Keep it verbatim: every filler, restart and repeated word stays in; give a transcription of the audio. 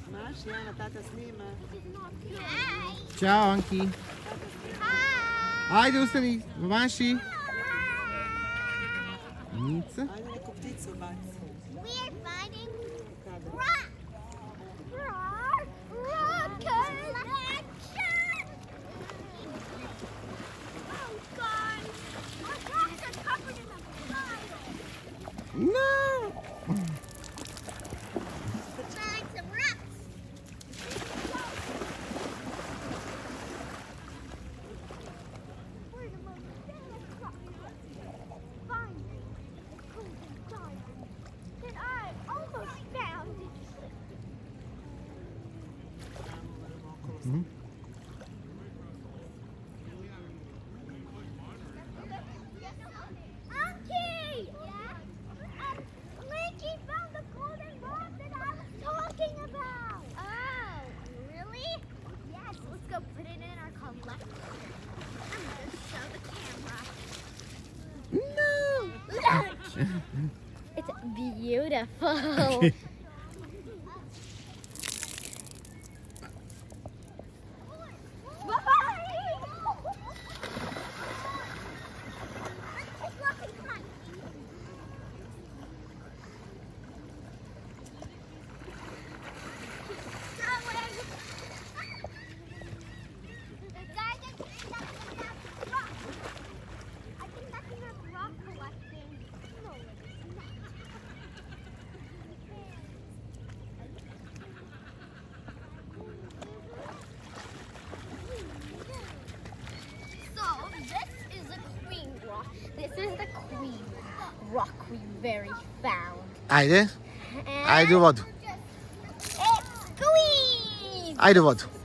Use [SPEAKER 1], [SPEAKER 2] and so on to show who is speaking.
[SPEAKER 1] Ciao Anki. Ajde ustani, maši. Nica.
[SPEAKER 2] We're fighting rock. Rock. Rocket action. Oh God! Our rocks are covered in a pile.
[SPEAKER 1] No.
[SPEAKER 2] Find some rocks. We're the most famous rock. Find the golden diamond that I almost found.
[SPEAKER 1] Mhm.
[SPEAKER 2] Anki! Yeah? Um, Linky found the golden rock that I was talking about. Oh, really? Yes, let's go put it in our collection. I'm going to show the camera.
[SPEAKER 1] No.
[SPEAKER 2] Look! It's beautiful. This is the queen rock we very found.
[SPEAKER 1] Ajde.
[SPEAKER 2] And
[SPEAKER 1] Ajde u vodu.
[SPEAKER 2] it's queen!
[SPEAKER 1] Ajde u vodu.